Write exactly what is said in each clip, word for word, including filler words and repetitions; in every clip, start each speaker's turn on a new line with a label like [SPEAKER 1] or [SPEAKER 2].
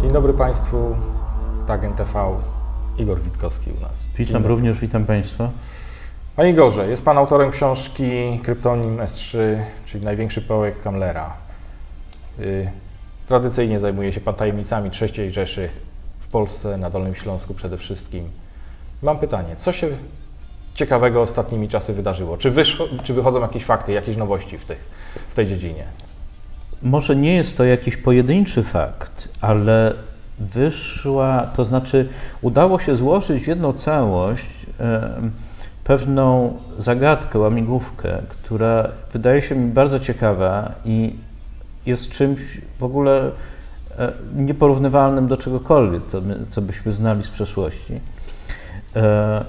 [SPEAKER 1] Dzień dobry Państwu, TAG N T V, Igor Witkowski u nas.
[SPEAKER 2] Witam również, witam Państwa.
[SPEAKER 1] Panie Igorze, jest Pan autorem książki Kryptonim S trzy, czyli największy projekt Kamlera. Yy, tradycyjnie zajmuje się Pan tajemnicami trzeciej Rzeszy w Polsce, na Dolnym Śląsku przede wszystkim. Mam pytanie, co się ciekawego ostatnimi czasy wydarzyło? Czy, czy wychodzą jakieś fakty, jakieś nowości w, tych, w tej dziedzinie?
[SPEAKER 2] Może nie jest to jakiś pojedynczy fakt, ale wyszła, to znaczy udało się złożyć w jedną całość e, pewną zagadkę, łamigłówkę, która wydaje się mi bardzo ciekawa i jest czymś w ogóle e, nieporównywalnym do czegokolwiek, co, my, co byśmy znali z przeszłości. E,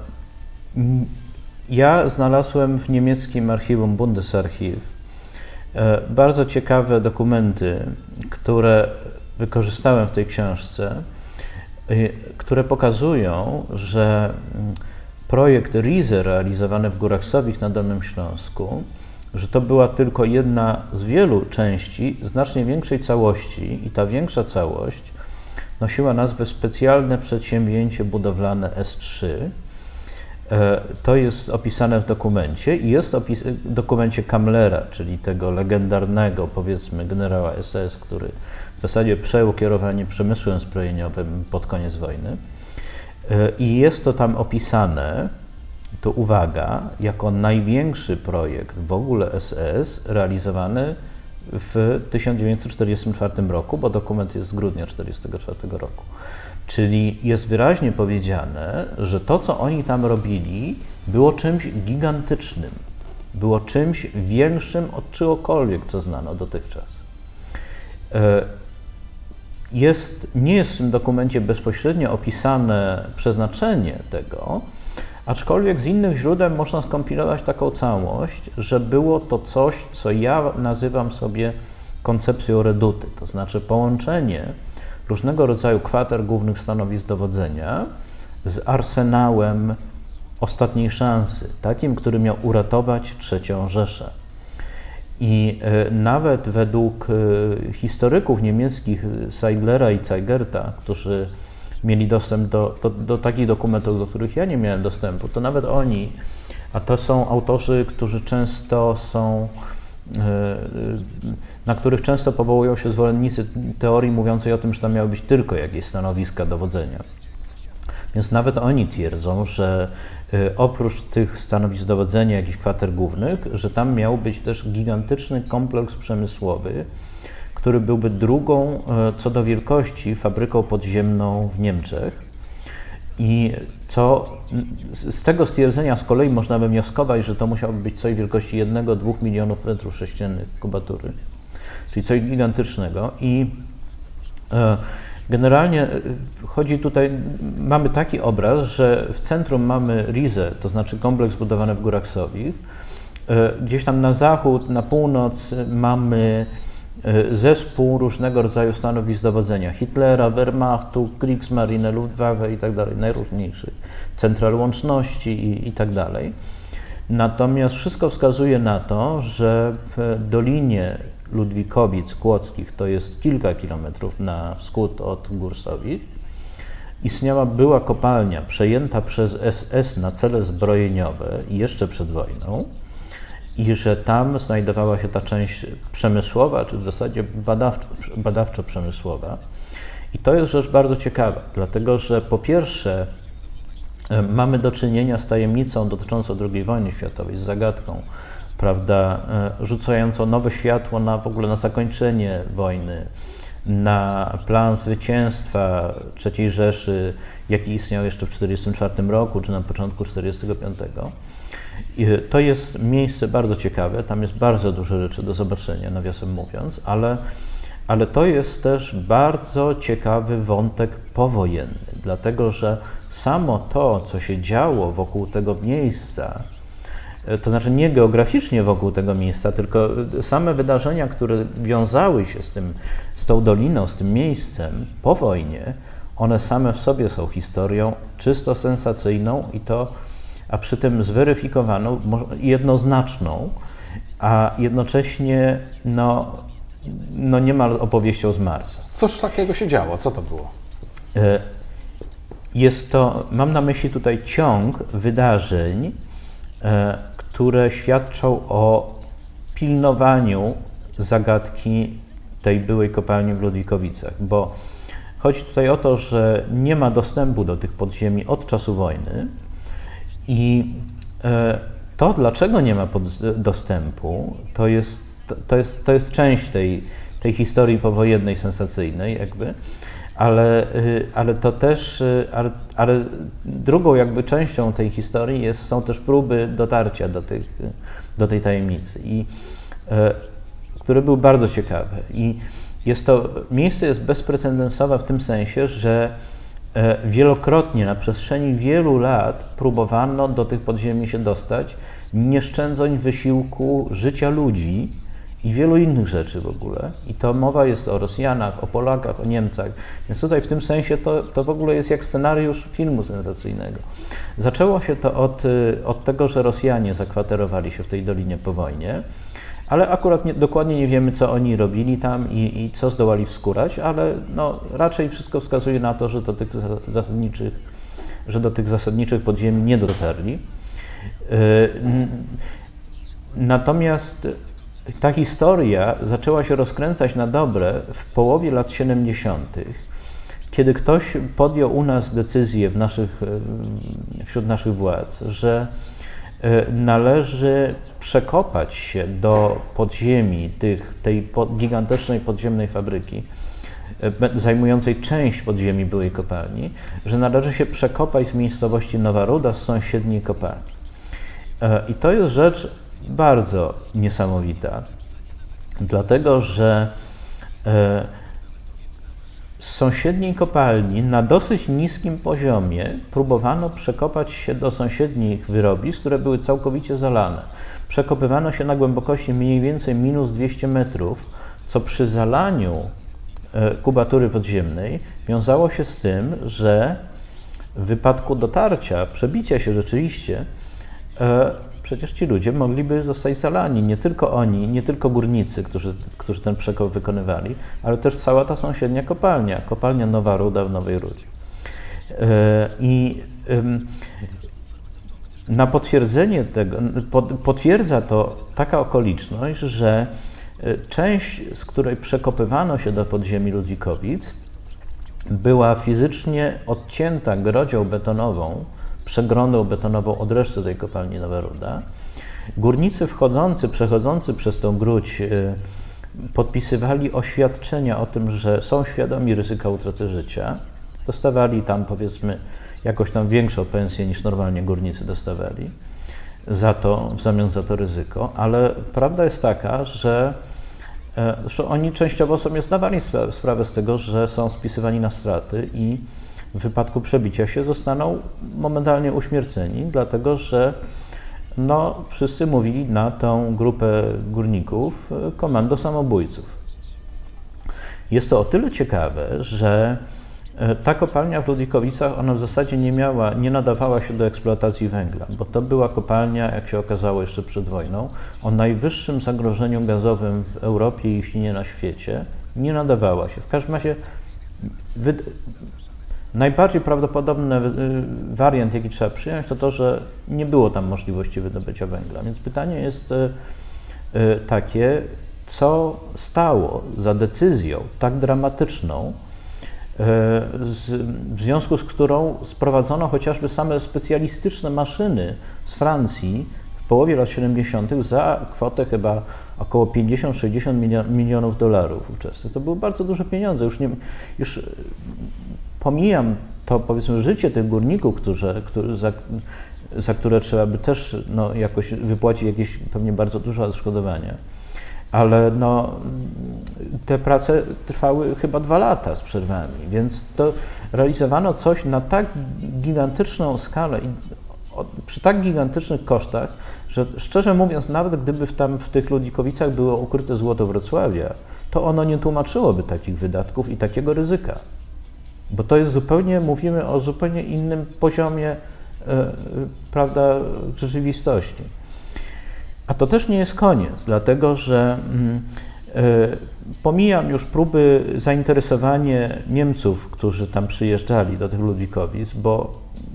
[SPEAKER 2] ja znalazłem w niemieckim archiwum Bundesarchiv bardzo ciekawe dokumenty, które wykorzystałem w tej książce, które pokazują, że projekt RISE realizowany w Górach Sowich na Dolnym Śląsku, że to była tylko jedna z wielu części znacznie większej całości i ta większa całość nosiła nazwę Specjalne Przedsięwzięcie Budowlane S trzy. To jest opisane w dokumencie i jest opis w dokumencie Kamlera, czyli tego legendarnego, powiedzmy, generała S S, który w zasadzie przejął kierowanie przemysłem zbrojeniowym pod koniec wojny. I jest to tam opisane, to uwaga, jako największy projekt w ogóle S S realizowany w tysiąc dziewięćset czterdziestym czwartym roku, bo dokument jest z grudnia tysiąc dziewięćset czterdziestego czwartego roku. Czyli jest wyraźnie powiedziane, że to, co oni tam robili, było czymś gigantycznym, było czymś większym od czegokolwiek, co znano dotychczas. Jest, nie jest w tym dokumencie bezpośrednio opisane przeznaczenie tego, aczkolwiek z innych źródeł można skompilować taką całość, że było to coś, co ja nazywam sobie koncepcją reduty, to znaczy połączenie różnego rodzaju kwater głównych stanowisk dowodzenia z arsenałem ostatniej szansy, takim, który miał uratować trzecią Rzeszę. I y, nawet według y, historyków niemieckich Seiglera i Zeigerta, którzy mieli dostęp do, do, do takich dokumentów, do których ja nie miałem dostępu, to nawet oni, a to są autorzy, którzy często są na których często powołują się zwolennicy teorii mówiącej o tym, że tam miały być tylko jakieś stanowiska dowodzenia. Więc nawet oni twierdzą, że oprócz tych stanowisk dowodzenia, jakichś kwater głównych, że tam miał być też gigantyczny kompleks przemysłowy, który byłby drugą co do wielkości fabryką podziemną w Niemczech. I co z tego stwierdzenia z kolei można by wnioskować, że to musiałoby być coś wielkości jednego do dwóch milionów metrów sześciennych kubatury, czyli coś gigantycznego. I e, generalnie chodzi tutaj, mamy taki obraz, że w centrum mamy RISE, to znaczy kompleks budowany w Górach Sowich. E, gdzieś tam na zachód, na północ mamy zespół różnego rodzaju stanowisk dowodzenia Hitlera, Wehrmachtu, Kriegsmarine, Luftwaffe i tak dalej, najróżniejszych, central łączności i, i tak dalej. Natomiast wszystko wskazuje na to, że w Dolinie Ludwikowic-Kłodzkich, to jest kilka kilometrów na wschód od Gór Sowich, istniała była kopalnia przejęta przez S S na cele zbrojeniowe jeszcze przed wojną, i że tam znajdowała się ta część przemysłowa, czy w zasadzie badawczo, badawczo-przemysłowa. I to jest rzecz bardzo ciekawa, dlatego że po pierwsze mamy do czynienia z tajemnicą dotyczącą drugiej wojny światowej, z zagadką, prawda, rzucającą nowe światło na w ogóle na zakończenie wojny, na plan zwycięstwa trzeciej Rzeszy, jaki istniał jeszcze w tysiąc dziewięćset czterdziestym czwartym roku, czy na początku tysiąc dziewięćset czterdziestego piątego. To jest miejsce bardzo ciekawe, tam jest bardzo dużo rzeczy do zobaczenia, nawiasem mówiąc, ale, ale to jest też bardzo ciekawy wątek powojenny, dlatego że samo to, co się działo wokół tego miejsca, to znaczy nie geograficznie wokół tego miejsca, tylko same wydarzenia, które wiązały się z tym, z tą doliną, z tym miejscem po wojnie, one same w sobie są historią czysto sensacyjną i to a przy tym zweryfikowaną, jednoznaczną, a jednocześnie no, no niemal opowieścią z Marsa.
[SPEAKER 1] Cóż takiego się działo? Co to było?
[SPEAKER 2] Jest to, mam na myśli tutaj ciąg wydarzeń, które świadczą o pilnowaniu zagadki tej byłej kopalni w Ludwikowicach, bo chodzi tutaj o to, że nie ma dostępu do tych podziemi od czasu wojny i to, dlaczego nie ma dostępu, to jest, to jest, to jest część tej, tej historii powojennej, sensacyjnej jakby, ale, ale to też, ale, ale drugą jakby częścią tej historii jest, są też próby dotarcia do, tych, do tej tajemnicy, i, które były bardzo ciekawe. I jest to, miejsce jest bezprecedensowe w tym sensie, że wielokrotnie na przestrzeni wielu lat próbowano do tych podziemi się dostać, nie szczędząc wysiłku życia ludzi i wielu innych rzeczy w ogóle. I to mowa jest o Rosjanach, o Polakach, o Niemcach. Więc tutaj w tym sensie to, to w ogóle jest jak scenariusz filmu sensacyjnego. Zaczęło się to od, od tego, że Rosjanie zakwaterowali się w tej dolinie po wojnie, ale akurat nie, dokładnie nie wiemy, co oni robili tam i, i co zdołali wskórać, ale no, raczej wszystko wskazuje na to, że do tych zasadniczych, że do tych zasadniczych podziemi nie dotarli. Natomiast ta historia zaczęła się rozkręcać na dobre w połowie lat siedemdziesiątych, kiedy ktoś podjął u nas decyzję w naszych, wśród naszych władz, że należy przekopać się do podziemi tych, tej gigantycznej podziemnej fabryki, zajmującej część podziemi byłej kopalni, że należy się przekopać z miejscowości Nowa Ruda, z sąsiedniej kopalni. I to jest rzecz bardzo niesamowita, dlatego że z sąsiedniej kopalni na dosyć niskim poziomie próbowano przekopać się do sąsiednich wyrobisk, które były całkowicie zalane. Przekopywano się na głębokości mniej więcej minus dwieście metrów, co przy zalaniu kubatury podziemnej wiązało się z tym, że w wypadku dotarcia, przebicia się rzeczywiście, przecież ci ludzie mogliby zostać zalani. Nie tylko oni, nie tylko górnicy, którzy, którzy ten przekop wykonywali, ale też cała ta sąsiednia kopalnia, kopalnia Nowa Ruda w Nowej Rudzie. I na potwierdzenie tego, potwierdza to taka okoliczność, że część, z której przekopywano się do podziemi Ludwikowic, była fizycznie odcięta grodzią betonową, przegrondą betonową od reszty tej kopalni Nowa Ruda. Górnicy wchodzący, przechodzący przez tą gródź podpisywali oświadczenia o tym, że są świadomi ryzyka utraty życia. Dostawali tam, powiedzmy, jakoś tam większą pensję niż normalnie górnicy dostawali za to, w zamian za to ryzyko, ale prawda jest taka, że, że oni częściowo sobie zdawali sprawę z tego, że są spisywani na straty i w wypadku przebicia się zostaną momentalnie uśmierceni, dlatego że no, wszyscy mówili na tą grupę górników komando samobójców. Jest to o tyle ciekawe, że ta kopalnia w Ludwikowicach, ona w zasadzie nie miała, nie nadawała się do eksploatacji węgla, bo to była kopalnia, jak się okazało jeszcze przed wojną, o najwyższym zagrożeniu gazowym w Europie, jeśli nie na świecie, nie nadawała się. W każdym razie wy... najbardziej prawdopodobny wariant, jaki trzeba przyjąć, to to, że nie było tam możliwości wydobycia węgla. Więc pytanie jest takie, co stało za decyzją tak dramatyczną, w związku z którą sprowadzono chociażby same specjalistyczne maszyny z Francji w połowie lat siedemdziesiątych za kwotę chyba około pięćdziesiąt sześćdziesiąt milionów dolarów ówczesnych. To były bardzo duże pieniądze. Już, nie, już pomijam to, powiedzmy, życie tych górników, którzy, którzy, za, za które trzeba by też no, jakoś wypłacić jakieś pewnie bardzo duże odszkodowania. Ale no, te prace trwały chyba dwa lata z przerwami, więc to realizowano coś na tak gigantyczną skalę i przy tak gigantycznych kosztach, że szczerze mówiąc, nawet gdyby w, tam w tych Ludwikowicach było ukryte złoto Wrocławia, to ono nie tłumaczyłoby takich wydatków i takiego ryzyka. Bo to jest zupełnie, mówimy o zupełnie innym poziomie, e, prawda, rzeczywistości. A to też nie jest koniec, dlatego że Pomijam już próby zainteresowania Niemców, którzy tam przyjeżdżali do tych Ludwikowic, bo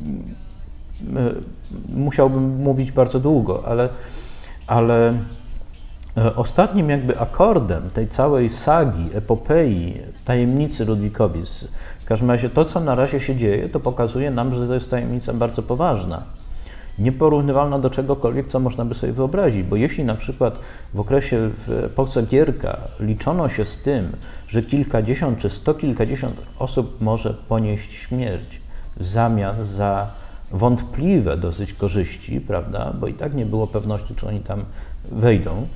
[SPEAKER 2] musiałbym mówić bardzo długo, ale, ale ostatnim jakby akordem tej całej sagi, epopei, tajemnicy Ludwikowic, w każdym razie to, co na razie się dzieje, to pokazuje nam, że to jest tajemnica bardzo poważna. Nieporównywalna do czegokolwiek, co można by sobie wyobrazić, bo jeśli na przykład w okresie, w epoce Gierka liczono się z tym, że kilkadziesiąt czy sto kilkadziesiąt osób może ponieść śmierć w zamian za wątpliwe dosyć korzyści, prawda, bo i tak nie było pewności, czy oni tam wejdą,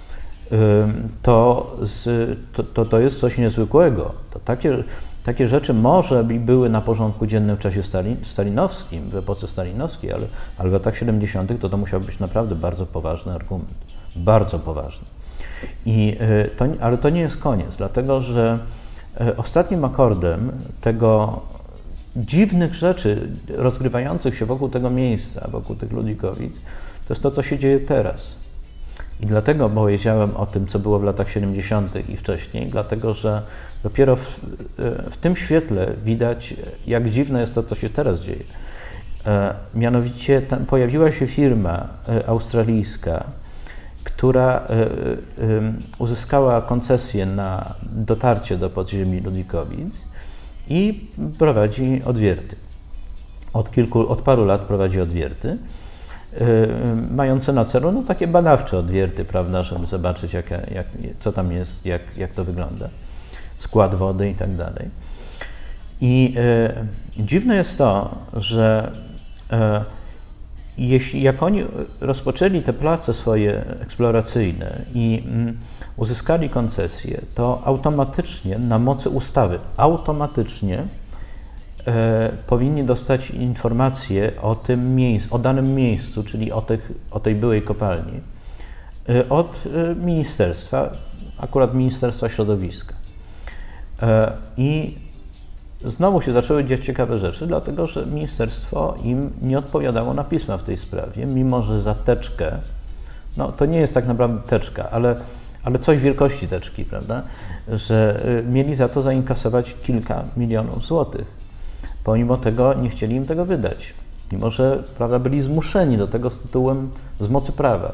[SPEAKER 2] to, z, to, to, to jest coś niezwykłego. To takie, takie rzeczy może by były na porządku dziennym w czasie stalin, stalinowskim, w epoce stalinowskiej, ale, ale w latach siedemdziesiątych to to musiał być naprawdę bardzo poważny argument. Bardzo poważny. I, to, ale to nie jest koniec, dlatego że ostatnim akordem tego dziwnych rzeczy rozgrywających się wokół tego miejsca, wokół tych Ludwikowic, to jest to, co się dzieje teraz. I dlatego powiedziałem o tym, co było w latach siedemdziesiątych i wcześniej, dlatego że dopiero w, w tym świetle widać, jak dziwne jest to, co się teraz dzieje. E, mianowicie tam pojawiła się firma e, australijska, która e, e, uzyskała koncesję na dotarcie do podziemi Ludwikowic i prowadzi odwierty. Od kilku, od paru lat prowadzi odwierty, mające na celu no, takie badawcze odwierty, prawda, żeby zobaczyć, jak, jak, co tam jest, jak, jak to wygląda, skład wody i tak dalej. I e, dziwne jest to, że e, jeśli, jak oni rozpoczęli te place swoje eksploracyjne i mm, uzyskali koncesję, to automatycznie na mocy ustawy, automatycznie E, powinni dostać informacje o tym miejscu, o danym miejscu, czyli o, tych, o tej byłej kopalni, e, od e, ministerstwa, akurat Ministerstwa Środowiska. E, I znowu się zaczęły dziać ciekawe rzeczy, dlatego że ministerstwo im nie odpowiadało na pisma w tej sprawie, mimo że za teczkę, no to nie jest tak naprawdę teczka, ale, ale coś wielkości teczki, prawda, że e, mieli za to zainkasować kilka milionów złotych. Pomimo tego nie chcieli im tego wydać, mimo że, prawda, byli zmuszeni do tego z tytułem z mocy prawa.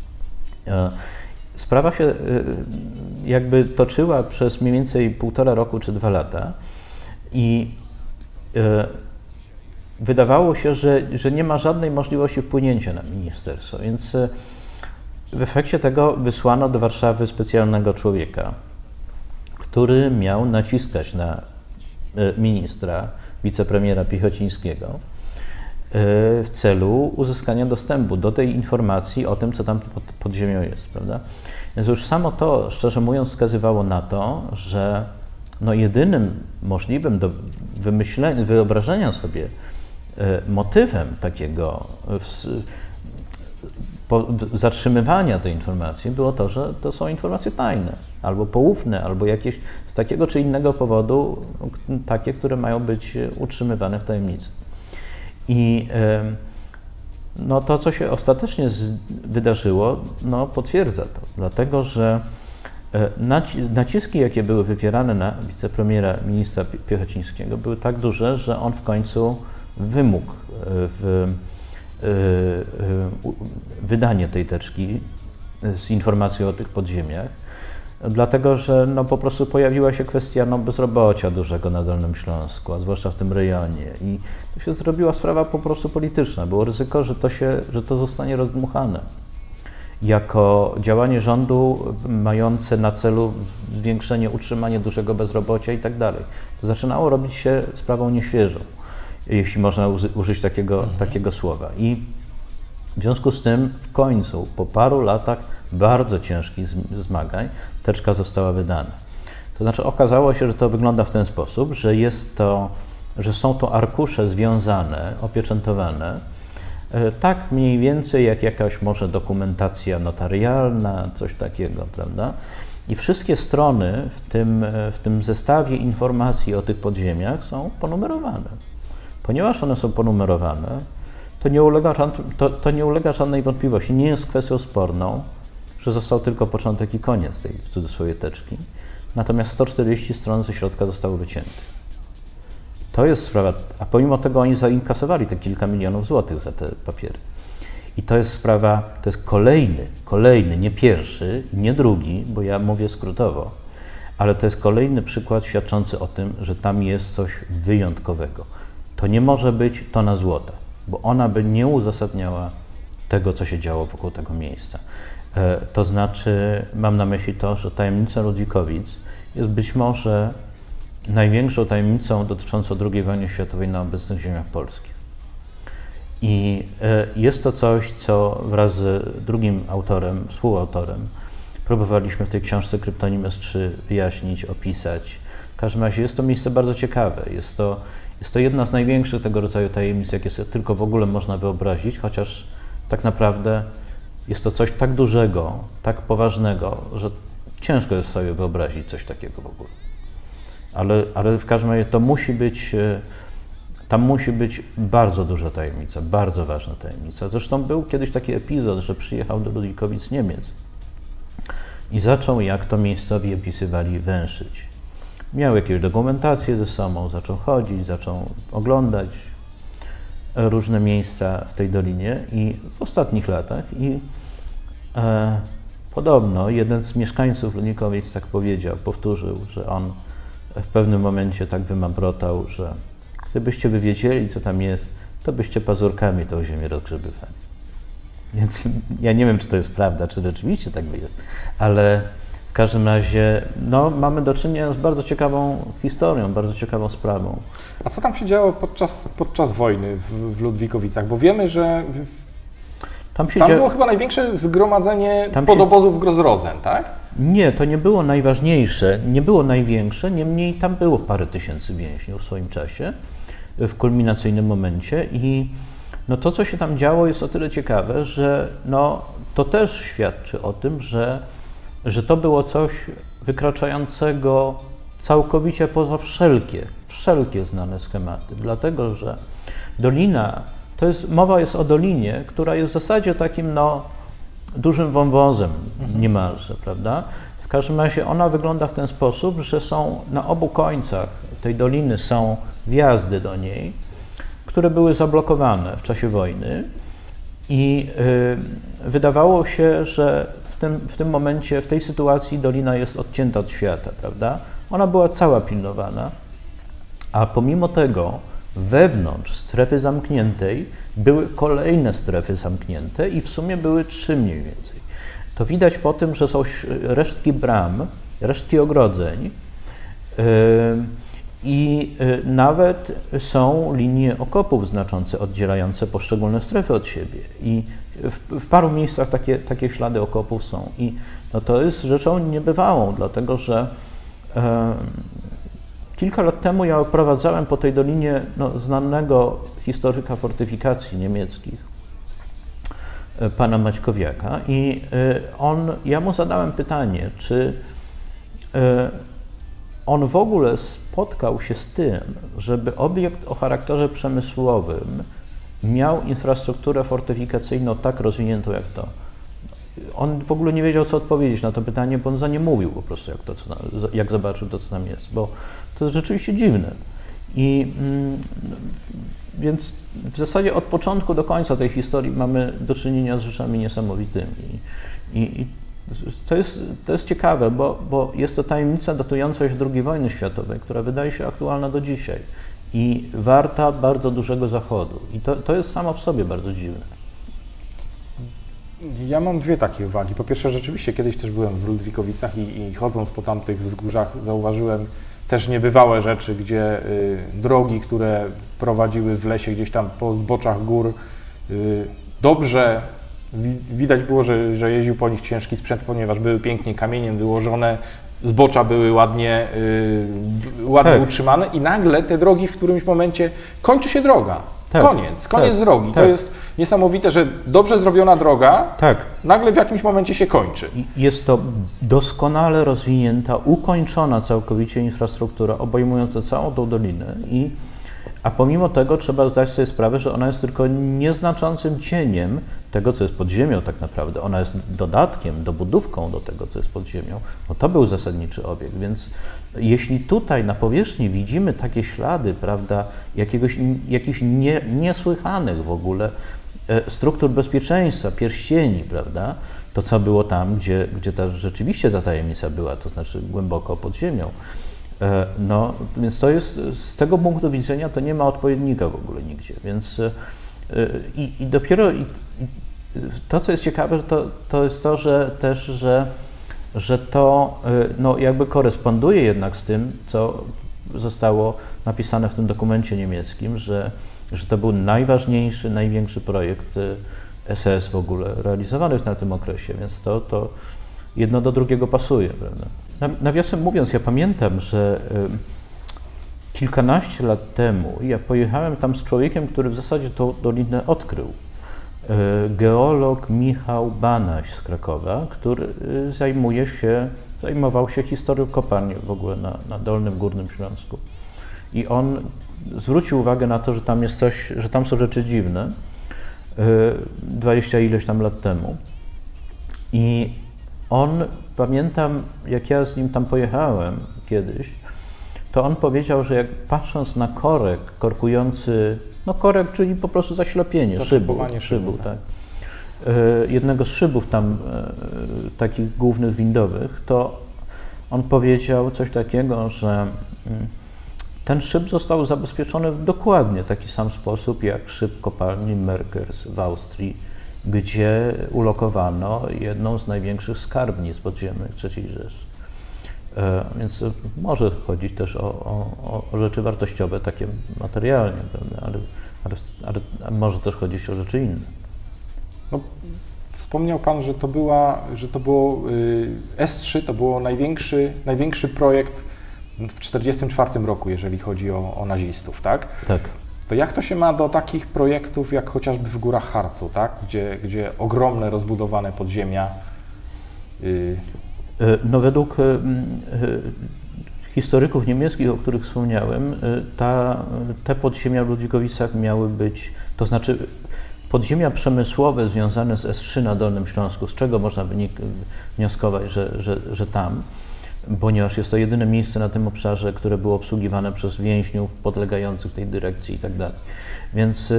[SPEAKER 2] Sprawa się jakby toczyła przez mniej więcej półtora roku czy dwa lata i wydawało się, że, że nie ma żadnej możliwości wpłynięcia na ministerstwo, więc w efekcie tego wysłano do Warszawy specjalnego człowieka, który miał naciskać na ministra, wicepremiera Piechocińskiego w celu uzyskania dostępu do tej informacji o tym, co tam pod, pod ziemią jest, prawda? Więc już samo to, szczerze mówiąc, wskazywało na to, że no jedynym możliwym do wymyślenia, wyobrażenia sobie motywem takiego po, zatrzymywania tej informacji było to, że to są informacje tajne, albo poufne, albo jakieś z takiego czy innego powodu takie, które mają być utrzymywane w tajemnicy. I no, to, co się ostatecznie wydarzyło, no, potwierdza to, dlatego że naciski, jakie były wywierane na wicepremiera ministra Piechocińskiego, były tak duże, że on w końcu wymógł w wydanie tej teczki z informacją o tych podziemiach, dlatego że no, po prostu pojawiła się kwestia no, bezrobocia dużego na Dolnym Śląsku, a zwłaszcza w tym rejonie, i to się zrobiła sprawa po prostu polityczna. Było ryzyko, że to, się, że to zostanie rozdmuchane jako działanie rządu mające na celu zwiększenie, utrzymanie dużego bezrobocia i tak dalej. To zaczynało robić się sprawą nieświeżą, jeśli można użyć takiego, mhm. takiego słowa. I w związku z tym w końcu, po paru latach bardzo ciężkich zmagań, teczka została wydana. To znaczy okazało się, że to wygląda w ten sposób, że jest to, że są to arkusze związane, opieczętowane, tak mniej więcej jak jakaś może dokumentacja notarialna, coś takiego, prawda? I wszystkie strony w tym, w tym zestawie informacji o tych podziemiach są ponumerowane. Ponieważ one są ponumerowane, to nie ulega, to, to nie ulega żadnej wątpliwości. Nie jest kwestią sporną, że został tylko początek i koniec tej w cudzysłowie teczki, natomiast sto czterdzieści stron ze środka zostało wyciętych. To jest sprawa, a pomimo tego oni zainkasowali te kilka milionów złotych za te papiery. I to jest sprawa, to jest kolejny, kolejny, nie pierwszy, nie drugi, bo ja mówię skrótowo, ale to jest kolejny przykład świadczący o tym, że tam jest coś wyjątkowego. To nie może być tona złota, bo ona by nie uzasadniała tego, co się działo wokół tego miejsca. E, to znaczy, mam na myśli to, że tajemnica Ludwikowic jest być może największą tajemnicą dotyczącą drugiej wojny światowej na obecnych ziemiach polskich. I e, jest to coś, co wraz z drugim autorem, współautorem, próbowaliśmy w tej książce Kryptonim S trzy wyjaśnić, opisać. W każdym razie jest to miejsce bardzo ciekawe. Jest to, jest to jedna z największych tego rodzaju tajemnic, jakie sobie tylko w ogóle można wyobrazić, chociaż tak naprawdę jest to coś tak dużego, tak poważnego, że ciężko jest sobie wyobrazić coś takiego w ogóle. Ale, ale w każdym razie to musi być, tam musi być bardzo duża tajemnica, bardzo ważna tajemnica. Zresztą był kiedyś taki epizod, że przyjechał do Ludwikowic Niemiec i zaczął, jak to miejscowi opisywali, węszyć. Miał jakieś dokumentacje ze sobą, zaczął chodzić, zaczął oglądać różne miejsca w tej dolinie i w ostatnich latach i e, podobno jeden z mieszkańców Ludwikowic tak powiedział, powtórzył, że on w pewnym momencie tak wymamrotał, że gdybyście wy wiedzieli, co tam jest, to byście pazurkami tą ziemię rozgrzebywali. Więc ja nie wiem, czy to jest prawda, czy rzeczywiście tak by jest, ale w każdym razie no, mamy do czynienia z bardzo ciekawą historią, bardzo ciekawą sprawą.
[SPEAKER 1] A co tam się działo podczas, podczas wojny w, w Ludwikowicach? Bo wiemy, że tam, się tam dzia... było chyba największe zgromadzenie tam podobozów się... w Grossrosen, tak?
[SPEAKER 2] Nie, to nie było najważniejsze, nie było największe, niemniej tam było parę tysięcy więźniów w swoim czasie, w kulminacyjnym momencie i no to, co się tam działo, jest o tyle ciekawe, że no, to też świadczy o tym, że, że to było coś wykraczającego całkowicie poza wszelkie, wszelkie znane schematy, dlatego że dolina, to jest, mowa jest o dolinie, która jest w zasadzie takim no, dużym wąwozem niemalże, prawda? W każdym razie ona wygląda w ten sposób, że są na obu końcach tej doliny są wjazdy do niej, które były zablokowane w czasie wojny i y, wydawało się, że w tym, w tym momencie, w tej sytuacji dolina jest odcięta od świata, prawda? Ona była cała pilnowana, a pomimo tego wewnątrz strefy zamkniętej były kolejne strefy zamknięte i w sumie były trzy mniej więcej. To widać po tym, że są resztki bram, resztki ogrodzeń yy, i yy, nawet są linie okopów znaczące, oddzielające poszczególne strefy od siebie. I w, w paru miejscach takie, takie ślady okopów są. I no to jest rzeczą niebywałą, dlatego że yy, kilka lat temu ja oprowadzałem po tej dolinie no, znanego historyka fortyfikacji niemieckich, pana Maćkowiaka i on, ja mu zadałem pytanie, czy on w ogóle spotkał się z tym, żeby obiekt o charakterze przemysłowym miał infrastrukturę fortyfikacyjną tak rozwiniętą jak to. On w ogóle nie wiedział, co odpowiedzieć na to pytanie, bo on za nie mówił po prostu, jak, to, co, jak zobaczył to, co tam jest, bo to jest rzeczywiście dziwne. I mm, więc w zasadzie od początku do końca tej historii mamy do czynienia z rzeczami niesamowitymi. I, i to, jest, to jest ciekawe, bo, bo jest to tajemnica datująca się drugiej wojny światowej, która wydaje się aktualna do dzisiaj i warta bardzo dużego zachodu. I to, to jest samo w sobie bardzo dziwne.
[SPEAKER 1] Ja mam dwie takie uwagi. Po pierwsze, rzeczywiście kiedyś też byłem w Ludwikowicach i, i chodząc po tamtych wzgórzach zauważyłem też niebywałe rzeczy, gdzie y, drogi, które prowadziły w lesie gdzieś tam po zboczach gór, y, dobrze wi widać było, że, że jeździł po nich ciężki sprzęt, ponieważ były pięknie kamieniem wyłożone, zbocza były ładnie, y, ładnie tak. utrzymane i nagle te drogi w którymś momencie kończy się droga. Tak, koniec, koniec tak, drogi. Tak. To jest niesamowite, że dobrze zrobiona droga tak. nagle w jakimś momencie się kończy.
[SPEAKER 2] Jest to doskonale rozwinięta, ukończona całkowicie infrastruktura obejmująca całą tą dolinę i A pomimo tego trzeba zdać sobie sprawę, że ona jest tylko nieznaczącym cieniem tego, co jest pod ziemią tak naprawdę. Ona jest dodatkiem, dobudówką do tego, co jest pod ziemią. No to był zasadniczy obieg, więc jeśli tutaj na powierzchni widzimy takie ślady, prawda, jakiegoś, jakichś nie, niesłychanych w ogóle struktur bezpieczeństwa, pierścieni, prawda, to co było tam, gdzie, gdzie ta, rzeczywiście ta tajemnica była, to znaczy głęboko pod ziemią. No, więc to jest, z tego punktu widzenia to nie ma odpowiednika w ogóle nigdzie, więc i, i dopiero i, i to, co jest ciekawe, to, to jest to, że też, że, że to no, jakby koresponduje jednak z tym, co zostało napisane w tym dokumencie niemieckim, że, że to był najważniejszy, największy projekt S S w ogóle realizowany na tym okresie, więc to, to jedno do drugiego pasuje, prawda? Nawiasem mówiąc, ja pamiętam, że y, kilkanaście lat temu ja pojechałem tam z człowiekiem, który w zasadzie tą dolinę odkrył. Y, geolog Michał Banaś z Krakowa, który y, zajmuje się, zajmował się historią kopalni w ogóle na, na Dolnym Górnym Śląsku. I on zwrócił uwagę na to, że tam jest coś, że tam są rzeczy dziwne, dwadzieścia ileś tam lat temu. I on, pamiętam, jak ja z nim tam pojechałem kiedyś, to on powiedział, że jak patrząc na korek korkujący, no korek, czyli po prostu zaślepienie, szybu, szybu, tak. jednego z szybów tam takich głównych windowych, to on powiedział coś takiego, że ten szyb został zabezpieczony w dokładnie taki sam sposób jak szyb kopalni Merkers w Austrii, gdzie ulokowano jedną z największych skarbnic podziemnych trzeciej Rzeszy. E, więc może chodzić też o, o, o rzeczy wartościowe, takie materialnie, prawda? Ale, ale, ale może też chodzić o rzeczy inne.
[SPEAKER 1] No, wspomniał Pan, że to była, że to było y, S trzy, to było największy, największy projekt w tysiąc dziewięćset czterdziestym czwartym roku, jeżeli chodzi o, o nazistów, tak?
[SPEAKER 2] Tak.
[SPEAKER 1] To jak to się ma do takich projektów, jak chociażby w Górach Harcu, tak? Gdzie, gdzie ogromne, rozbudowane podziemia. Y...
[SPEAKER 2] No według y, y, historyków niemieckich, o których wspomniałem, y, ta, te podziemia w Ludwikowicach miały być, to znaczy podziemia przemysłowe związane z S trzy na Dolnym Śląsku, z czego można wynik, wnioskować, że, że, że tam, ponieważ jest to jedyne miejsce na tym obszarze, które było obsługiwane przez więźniów podlegających tej dyrekcji i tak dalej. Więc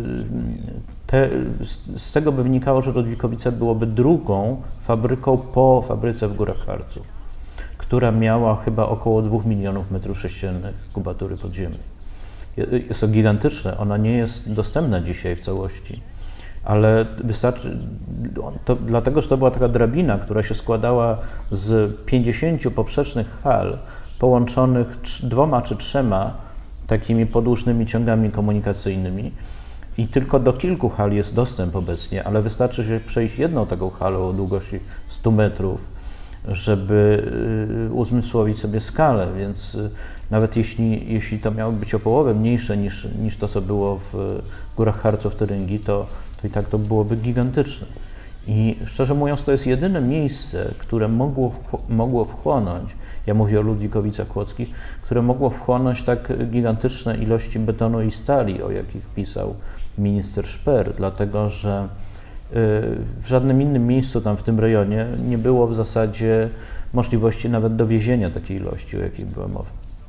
[SPEAKER 2] te, z tego by wynikało, że Ludwikowice byłoby drugą fabryką po fabryce w Górach Harcu, która miała chyba około dwóch milionów metrów sześciennych kubatury podziemnej. Jest to gigantyczne, ona nie jest dostępna dzisiaj w całości. Ale wystarczy, to, dlatego, że to była taka drabina, która się składała z pięćdziesięciu poprzecznych hal połączonych dwoma czy trzema takimi podłużnymi ciągami komunikacyjnymi i tylko do kilku hal jest dostęp obecnie, ale wystarczy się przejść jedną taką halą o długości stu metrów, żeby uzmysłowić sobie skalę, więc nawet jeśli, jeśli to miało być o połowę mniejsze niż, niż to, co było w Górach Harcu w Tyryngii, to to i tak to byłoby gigantyczne. I szczerze mówiąc, to jest jedyne miejsce, które mogło, mogło wchłonąć, ja mówię o Ludwikowicach Kłodzkich, które mogło wchłonąć tak gigantyczne ilości betonu i stali, o jakich pisał minister Szper, dlatego że w żadnym innym miejscu tam w tym rejonie nie było w zasadzie możliwości nawet dowiezienia takiej ilości, o jakiej była mowa.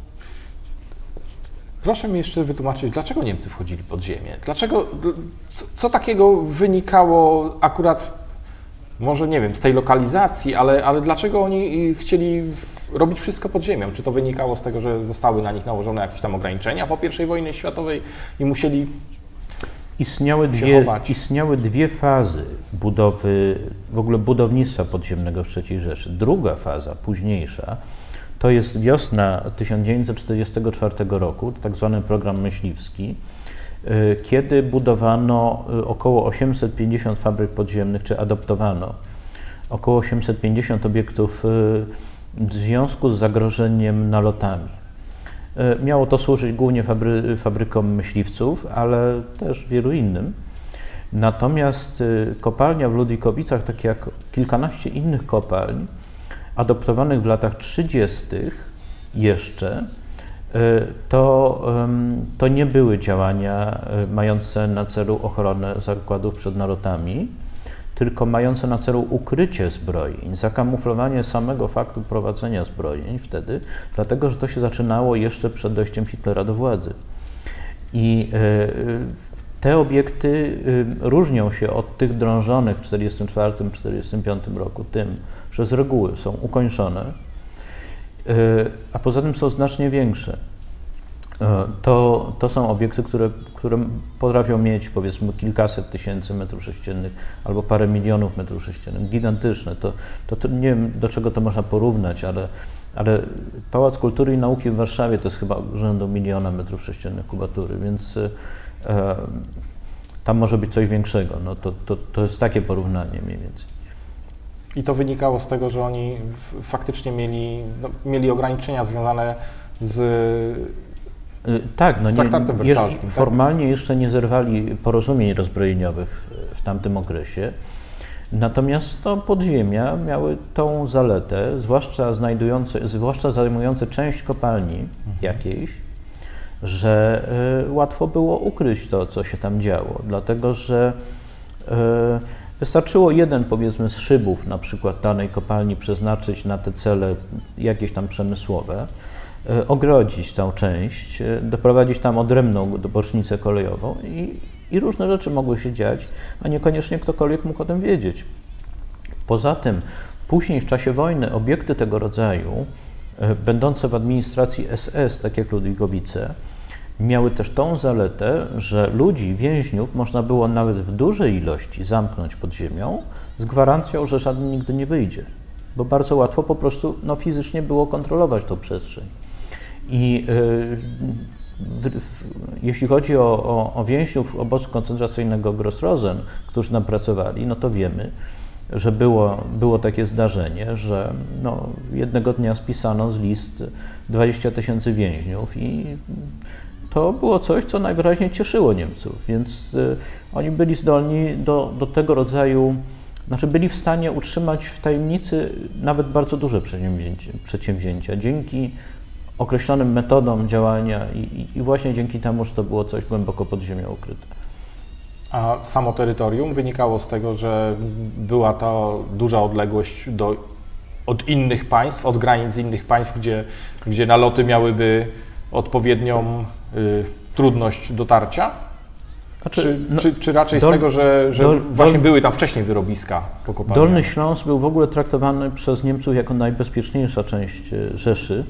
[SPEAKER 1] Proszę mi jeszcze wytłumaczyć, dlaczego Niemcy wchodzili pod ziemię? Dlaczego, co, co takiego wynikało akurat, może nie wiem, z tej lokalizacji, ale, ale dlaczego oni chcieli robić wszystko pod ziemią? Czy to wynikało z tego, że zostały na nich nałożone jakieś tam ograniczenia po pierwszej wojnie światowej i musieli
[SPEAKER 2] Istniały dwie, istniały dwie fazy budowy, w ogóle budownictwa podziemnego w trzeciej Rzeszy. Druga faza, późniejsza, to jest wiosna tysiąc dziewięćset czterdziestego czwartego roku, tak zwany program myśliwski, kiedy budowano około osiemset pięćdziesiąt fabryk podziemnych, czy adoptowano około osiemset pięćdziesiąt obiektów w związku z zagrożeniem nalotami. Miało to służyć głównie fabry, fabrykom myśliwców, ale też wielu innym. Natomiast kopalnia w Ludwikowicach, tak jak kilkanaście innych kopalń, adoptowanych w latach trzydziestych jeszcze, to, to nie były działania mające na celu ochronę zakładów przed nalotami, tylko mające na celu ukrycie zbrojeń, zakamuflowanie samego faktu prowadzenia zbrojeń wtedy, dlatego że to się zaczynało jeszcze przed dojściem Hitlera do władzy. I te obiekty różnią się od tych drążonych w tysiąc dziewięćset czterdziestym czwartym do tysiąc dziewięćset czterdziestego piątego roku tym, że z reguły są ukończone, a poza tym są znacznie większe. To, to są obiekty, które, które potrafią mieć powiedzmy kilkaset tysięcy metrów sześciennych albo parę milionów metrów sześciennych, gigantyczne. To, to, to nie wiem, do czego to można porównać, ale, ale Pałac Kultury i Nauki w Warszawie to jest chyba rzędu miliona metrów sześciennych kubatury, więc e, tam może być coś większego. No to, to, to jest takie porównanie mniej więcej.
[SPEAKER 1] I to wynikało z tego, że oni faktycznie mieli, no, mieli ograniczenia związane z
[SPEAKER 2] Tak, no
[SPEAKER 1] z traktatem
[SPEAKER 2] nie,
[SPEAKER 1] werssalskim.
[SPEAKER 2] Je, formalnie jeszcze nie zerwali porozumień rozbrojeniowych w, w tamtym okresie, natomiast to podziemia miały tą zaletę, zwłaszcza znajdujące, zwłaszcza zajmujące część kopalni mhm. jakiejś, że y, łatwo było ukryć to, co się tam działo, dlatego że y, wystarczyło jeden, powiedzmy, z szybów na przykład danej kopalni przeznaczyć na te cele jakieś tam przemysłowe, ogrodzić tą część, doprowadzić tam odrębną bocznicę kolejową i, i różne rzeczy mogły się dziać, a niekoniecznie ktokolwiek mógł o tym wiedzieć. Poza tym później w czasie wojny obiekty tego rodzaju, będące w administracji S S, tak jak Ludwigowice, miały też tą zaletę, że ludzi, więźniów można było nawet w dużej ilości zamknąć pod ziemią z gwarancją, że żaden nigdy nie wyjdzie, bo bardzo łatwo po prostu no, fizycznie było kontrolować tą przestrzeń. I y, w, w, jeśli chodzi o, o, o więźniów obozu koncentracyjnego Gross-Rosen, którzy nam pracowali, no to wiemy, że było, było takie zdarzenie, że no, jednego dnia spisano z list dwadzieścia tysięcy więźniów i to było coś, co najwyraźniej cieszyło Niemców, więc y, oni byli zdolni do, do tego rodzaju, znaczy byli w stanie utrzymać w tajemnicy nawet bardzo duże przedsięwzięcia, przedsięwzięcia dzięki określonym metodom działania i, i właśnie dzięki temu, że to było coś głęboko pod ziemią ukryte.
[SPEAKER 1] A samo terytorium wynikało z tego, że była to duża odległość do, od innych państw, od granic innych państw, gdzie, gdzie naloty miałyby odpowiednią y, trudność dotarcia? Znaczy, czy, no, czy, czy raczej dol, z tego, że, że dol, właśnie dol, były tam wcześniej wyrobiska pokopalniane?
[SPEAKER 2] Dolny Śląsk był w ogóle traktowany przez Niemców jako najbezpieczniejsza część Rzeszy.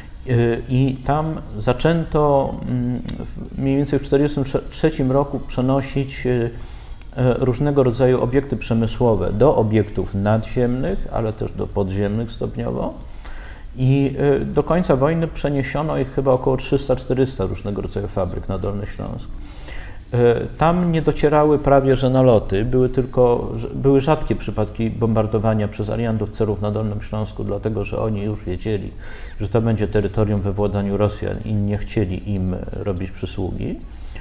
[SPEAKER 2] I tam zaczęto mniej więcej w tysiąc dziewięćset czterdziestym trzecim roku przenosić różnego rodzaju obiekty przemysłowe do obiektów nadziemnych, ale też do podziemnych stopniowo. I do końca wojny przeniesiono ich chyba około trzysta czterysta różnego rodzaju fabryk na Dolny Śląsk. Tam nie docierały prawie że naloty, były tylko, były rzadkie przypadki bombardowania przez aliantów celów na Dolnym Śląsku, dlatego że oni już wiedzieli, że to będzie terytorium we władaniu Rosjan i nie chcieli im robić przysługi.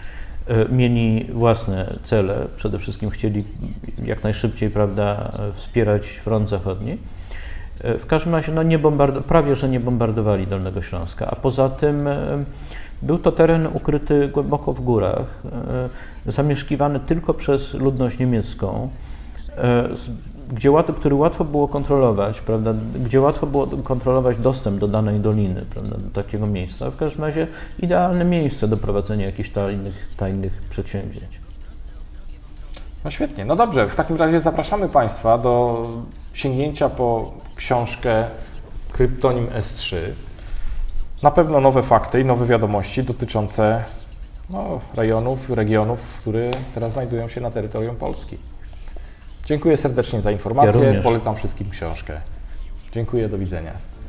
[SPEAKER 2] Mieli własne cele, przede wszystkim chcieli jak najszybciej, prawda, wspierać front zachodni. W każdym razie no, nie bombardo- prawie że nie bombardowali Dolnego Śląska, a poza tym był to teren ukryty głęboko w górach, e, zamieszkiwany tylko przez ludność niemiecką, e, gdzie łat, który łatwo było kontrolować, prawda, gdzie łatwo było kontrolować dostęp do danej doliny, prawda, do takiego miejsca. W każdym razie idealne miejsce do prowadzenia jakichś tajnych, tajnych przedsięwzięć.
[SPEAKER 1] No świetnie, no dobrze, w takim razie zapraszamy Państwa do sięgnięcia po książkę Kryptonim S trzy. Na pewno nowe fakty i nowe wiadomości dotyczące no, rejonów, regionów, które teraz znajdują się na terytorium Polski. Dziękuję serdecznie za informację,
[SPEAKER 2] Ja
[SPEAKER 1] polecam wszystkim książkę. Dziękuję, do widzenia.